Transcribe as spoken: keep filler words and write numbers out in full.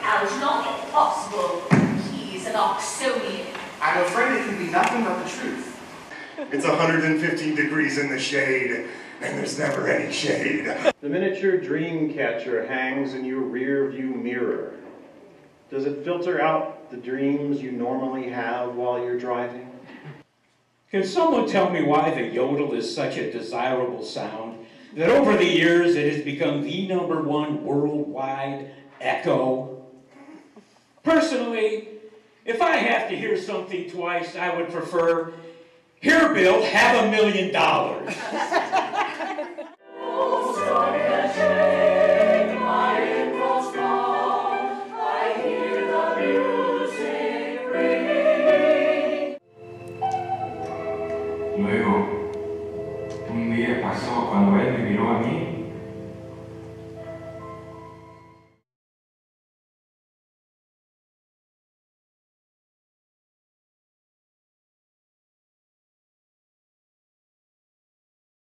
How is not possible? He is an Oxonian. I'm afraid it can be nothing but the truth. It's one hundred fifteen degrees in the shade, and there's never any shade. The miniature dream catcher hangs in your rear view mirror. Does it filter out the dreams you normally have while you're driving? Can someone tell me why the yodel is such a desirable sound that over the years it has become the number one worldwide echo? Personally, if I have to hear something twice, I would prefer, "Here, Bill, have a million dollars." Luego, un día pasó cuando él me miró a mí